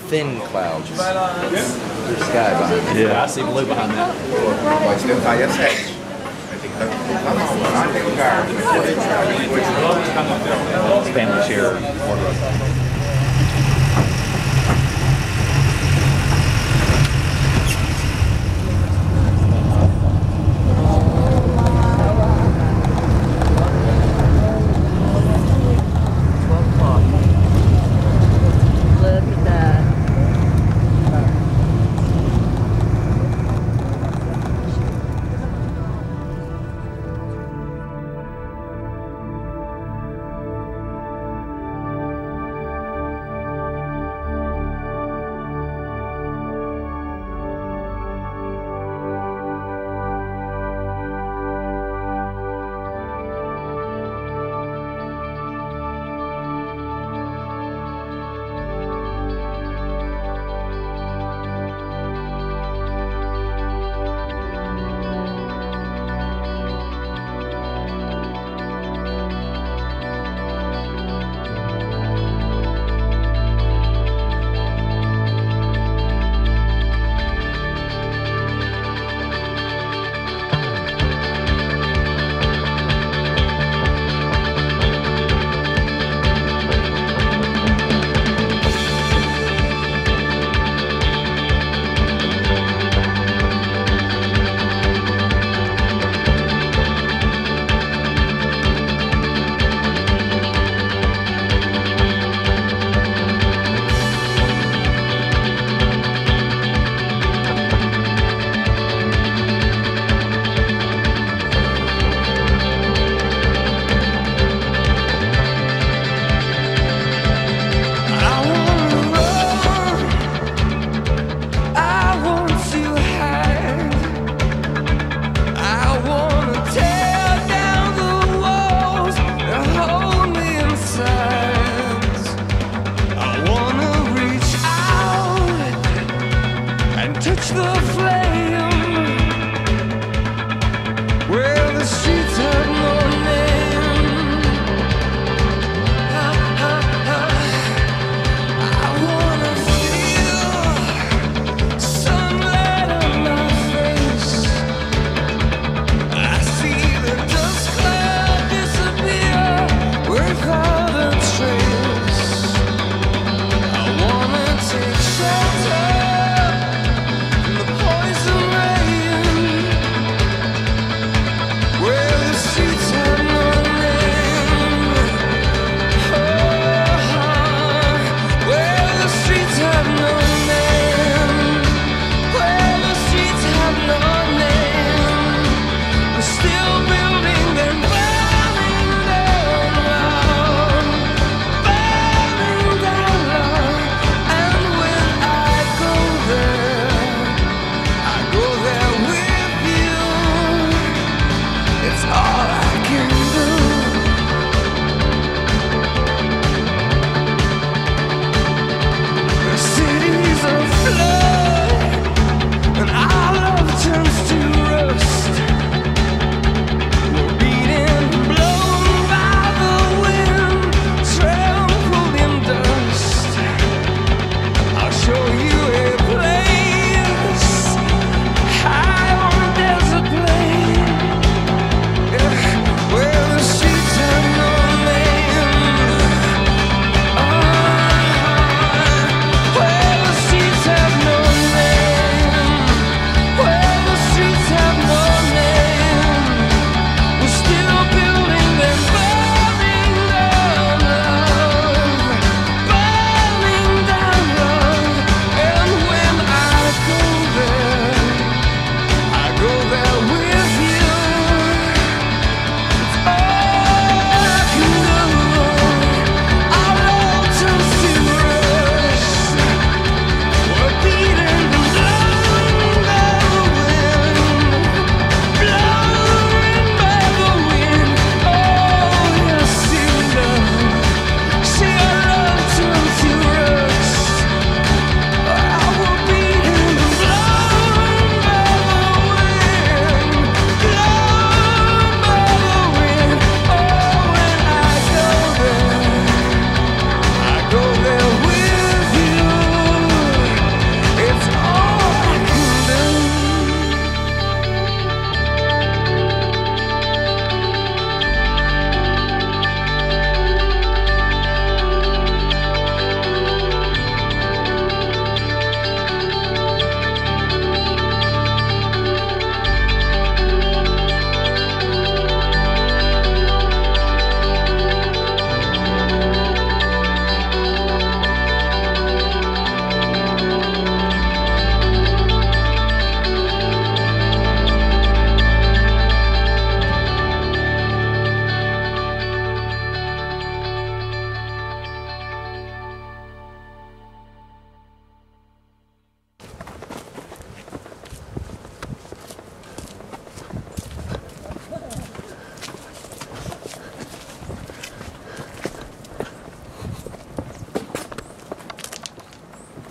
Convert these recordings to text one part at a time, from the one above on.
thin clouds. There's sky behind it. Yeah, I see blue behind that. Family share wardrobe.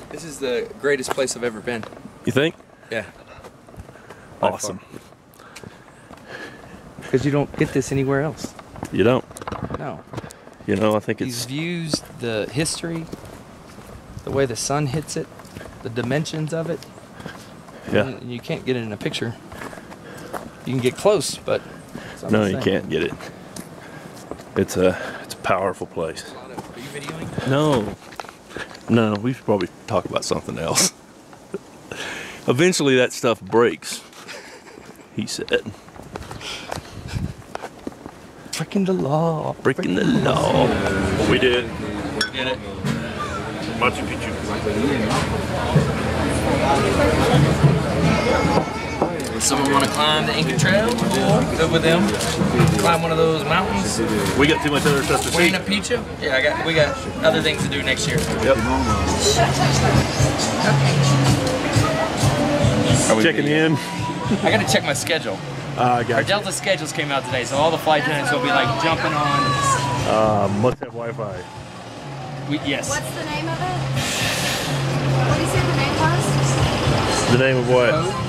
This is the greatest place I've ever been. You think? Yeah. Awesome. Because you don't get this anywhere else. You don't? No. You know, I think These it's... views, the history, the way the sun hits it, the dimensions of it. Yeah. And you can't get it in a picture. You can get close, but... No, you can't get it. It's a powerful place. Are you videoing? No, we should probably talk about something else. Eventually that stuff breaks, he said. Breaking the law. Breaking the law. We did. Get it? Machu Picchu. Someone want to climb the Inca Trail? Good with them. Climb one of those mountains. We got too much other stuff to see. Huayna Picchu? Yeah, we got other things to do next year. Yep. Checking in. I gotta check my schedule. I Our got you. Delta schedules came out today, so all the flight attendants will be like jumping on. Must have Wi-Fi. Yes. What's the name of it? What do you say the name was? The name of what?